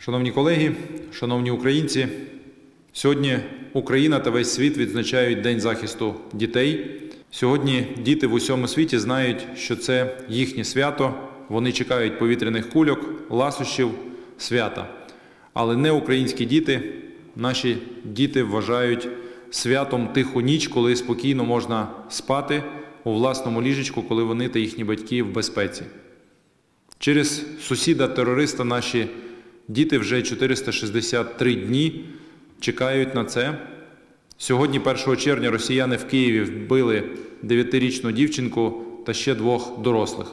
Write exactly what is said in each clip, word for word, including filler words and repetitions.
Шановні колеги, шановні українці, сьогодні Україна та весь світ відзначають День захисту дітей. Сьогодні діти в усьому світі знають, що це їхнє свято, вони чекають повітряних кульок, ласощів, свята. Але не українські діти, наші діти вважають святом тиху ніч, коли спокійно можна спати у власному ліжечку, коли вони та їхні батьки в безпеці. Через сусіда-терориста наші діти вже чотириста шістдесят три дні чекають на це. Сьогодні, першого червня, росіяни в Києві вбили дев'ятирічну дівчинку та ще двох дорослих.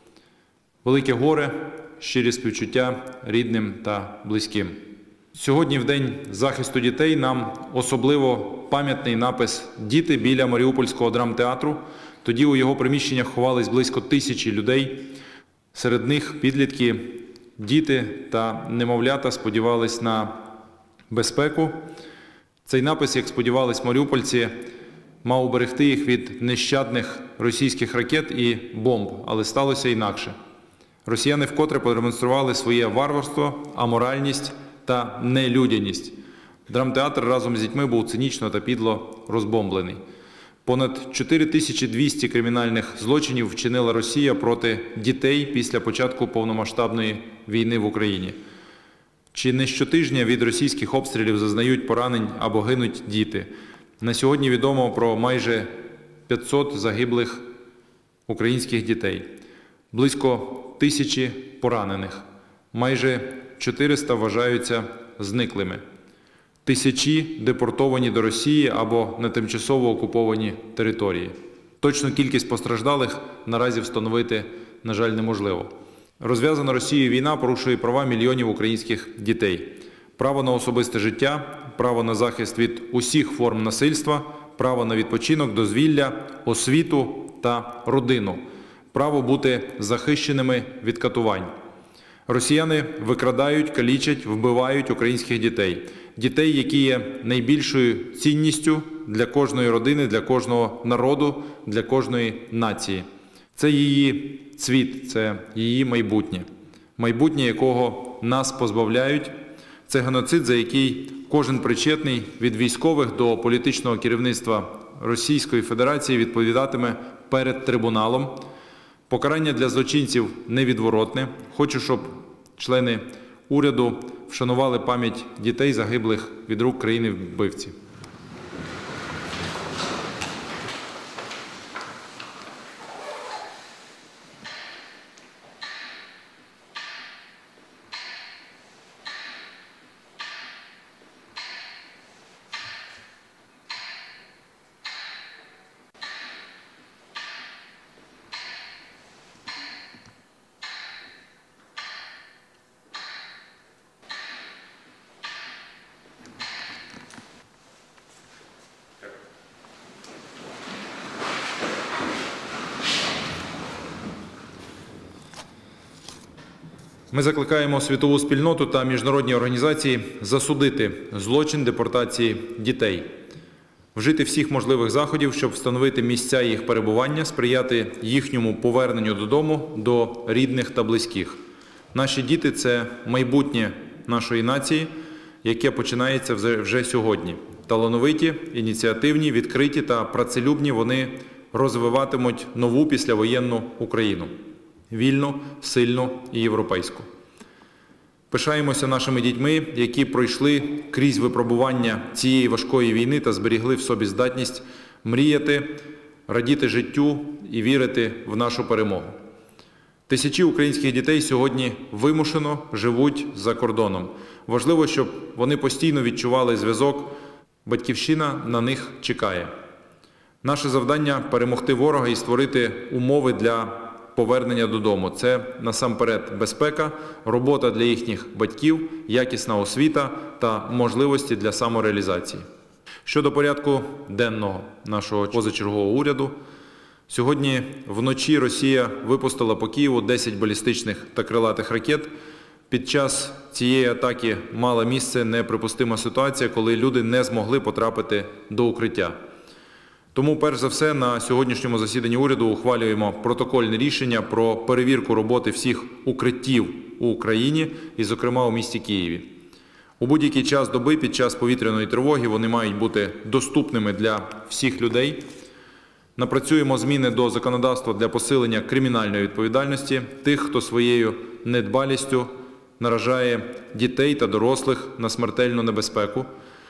Велике горе, щирі співчуття рідним та близьким. Сьогодні, в День захисту дітей, нам особливо пам'ятний напис «Діти» біля Маріупольського драмтеатру. Тоді у його приміщеннях ховались близько тисячі людей. Серед них підлітки, діти та немовлята сподівались на безпеку. Цей напис, як сподівались маріупольці, мав уберегти їх від нещадних російських ракет і бомб, але сталося інакше. Росіяни вкотре продемонстрували своє варварство, аморальність та нелюдяність. Драмтеатр разом з дітьми був цинічно та підло розбомблений. Понад чотири тисячі двісті кримінальних злочинів вчинила Росія проти дітей після початку повномасштабної війни в Україні. Чи не щотижня від російських обстрілів зазнають поранень або гинуть діти? На сьогодні відомо про майже п'ятсот загиблих українських дітей, близько тисячі поранених, майже чотириста вважаються зниклими. Тисячі депортовані до Росії або на тимчасово окуповані території. Точну кількість постраждалих наразі встановити, на жаль, неможливо. Розв'язана Росією війна порушує права мільйонів українських дітей. Право на особисте життя, право на захист від усіх форм насильства, право на відпочинок, дозвілля, освіту та родину, право бути захищеними від катувань. Росіяни викрадають, калічать, вбивають українських дітей. Дітей, які є найбільшою цінністю для кожної родини, для кожного народу, для кожної нації. Це її цвіт, це її майбутнє. Майбутнє, якого нас позбавляють. Це геноцид, за який кожен причетний від військових до політичного керівництва Російської Федерації відповідатиме перед трибуналом. Покарання для злочинців невідворотне. Хочу, щоб члени уряду вшанували пам'ять дітей, загиблих від рук країни-вбивці. Ми закликаємо світову спільноту та міжнародні організації засудити злочин депортації дітей, вжити всіх можливих заходів, щоб встановити місця їх перебування, сприяти їхньому поверненню додому до рідних та близьких. Наші діти – це майбутнє нашої нації, яке починається вже сьогодні. Талановиті, ініціативні, відкриті та працелюбні вони розвиватимуть нову післявоєнну Україну. Вільну, сильну і європейську. Пишаємося нашими дітьми, які пройшли крізь випробування цієї важкої війни та зберігли в собі здатність мріяти, радіти життю і вірити в нашу перемогу. Тисячі українських дітей сьогодні вимушено живуть за кордоном. Важливо, щоб вони постійно відчували зв'язок. Батьківщина на них чекає. Наше завдання – перемогти ворога і створити умови для повернення додому. Це насамперед безпека, робота для їхніх батьків, якісна освіта та можливості для самореалізації. Щодо порядку денного нашого позачергового уряду, сьогодні вночі Росія випустила по Києву десять балістичних та крилатих ракет. Під час цієї атаки мала місце неприпустима ситуація, коли люди не змогли потрапити до укриття. Тому, перш за все, на сьогоднішньому засіданні уряду ухвалюємо протокольне рішення про перевірку роботи всіх укриттів у Україні і, зокрема, у місті Києві. У будь-який час доби під час повітряної тривоги вони мають бути доступними для всіх людей. Напрацюємо зміни до законодавства для посилення кримінальної відповідальності тих, хто своєю недбалістю наражає дітей та дорослих на смертельну небезпеку.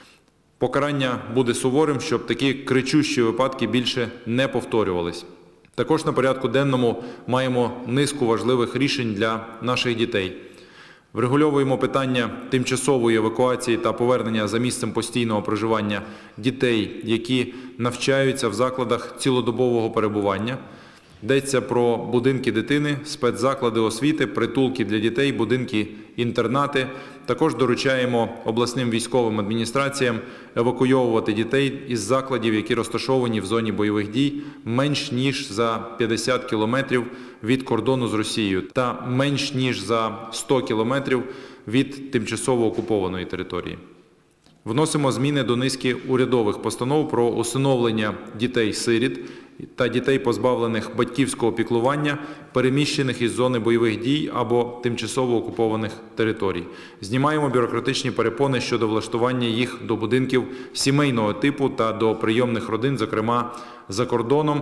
Покарання буде суворим, щоб такі кричущі випадки більше не повторювались. Також на порядку денному маємо низку важливих рішень для наших дітей. Врегульовуємо питання тимчасової евакуації та повернення за місцем постійного проживання дітей, які навчаються в закладах цілодобового перебування. Йдеться про будинки дитини, спецзаклади освіти, притулки для дітей, будинки-інтернати. Також доручаємо обласним військовим адміністраціям евакуйовувати дітей із закладів, які розташовані в зоні бойових дій, менш ніж за п'ятдесят кілометрів від кордону з Росією та менш ніж за сто кілометрів від тимчасово окупованої території. Вносимо зміни до низки урядових постанов про усиновлення дітей-сиріт та дітей, позбавлених батьківського піклування, переміщених із зони бойових дій або тимчасово окупованих територій. Знімаємо бюрократичні перепони щодо влаштування їх до будинків сімейного типу та до прийомних родин, зокрема за кордоном,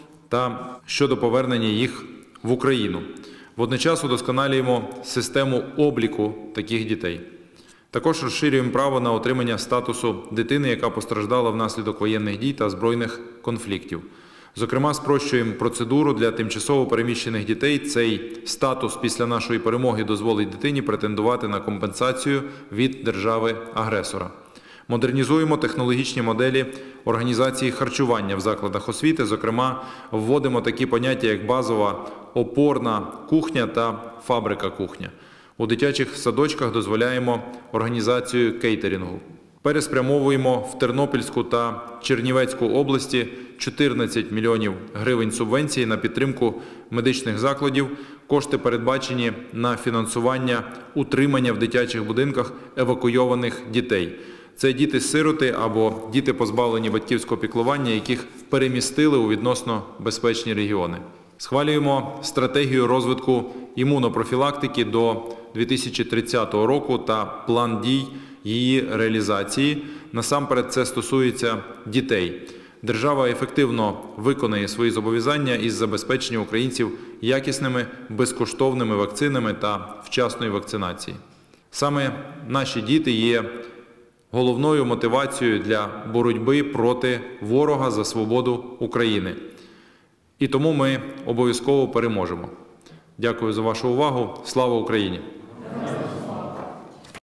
та щодо повернення їх в Україну. Водночас удосконалюємо систему обліку таких дітей. Також розширюємо право на отримання статусу дитини, яка постраждала внаслідок воєнних дій та збройних конфліктів. Зокрема, спрощуємо процедуру для тимчасово переміщених дітей. Цей статус після нашої перемоги дозволить дитині претендувати на компенсацію від держави-агресора. Модернізуємо технологічні моделі організації харчування в закладах освіти. Зокрема, вводимо такі поняття, як базова опорна кухня та фабрика кухня. У дитячих садочках дозволяємо організацію кейтерінгу. Переспрямовуємо в Тернопільську та Чернівецьку області чотирнадцять мільйонів гривень субвенції на підтримку медичних закладів. Кошти передбачені на фінансування утримання в дитячих будинках евакуйованих дітей. Це діти-сироти або діти, позбавлені батьківського піклування, яких перемістили у відносно безпечні регіони. Схвалюємо стратегію розвитку імунопрофілактики до дві тисячі тридцятого року та план дій її реалізації. Насамперед це стосується дітей. Держава ефективно виконає свої зобов'язання із забезпечення українців якісними, безкоштовними вакцинами та вчасної вакцинації. Саме наші діти є головною мотивацією для боротьби проти ворога за свободу України. І тому ми обов'язково переможемо. Дякую за вашу увагу. Слава Україні!